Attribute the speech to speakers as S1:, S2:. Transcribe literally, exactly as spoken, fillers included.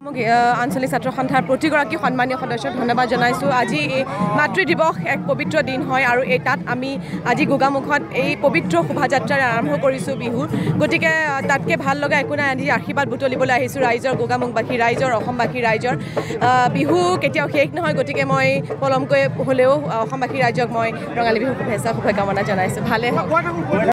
S1: মোক আঞ্চলিক ছাত্ৰ সন্থাৰ প্ৰতিগৰাকী সন্মানীয় সদস্যক ধন্যবাদ জনাইছোঁ। আজি এই মাতৃ দিৱস এক পবিত্ৰ দিন হয় আৰু এই তাত আমি আজি গোগামুখত এই পবিত্ৰ শোভাযাত্ৰাৰে আৰম্ভ কৰিছোঁ বিহু। গতিকে তাতকৈ ভাল লগা একো নাই, আজি আশীৰ্বাদ বুটলিবলৈ আহিছোঁ ৰাইজৰ, গোগামুখবাসী ৰাইজৰ, অসমবাসী ৰাইজৰ। বিহু কেতিয়াও শেষ নহয়, গতিকে মই পলমকৈ হ'লেও অসমবাসী ৰাইজক মই ৰঙালী বিহু শুভেচ্ছা শুভকামনা জনাইছোঁ। ভালে হওক।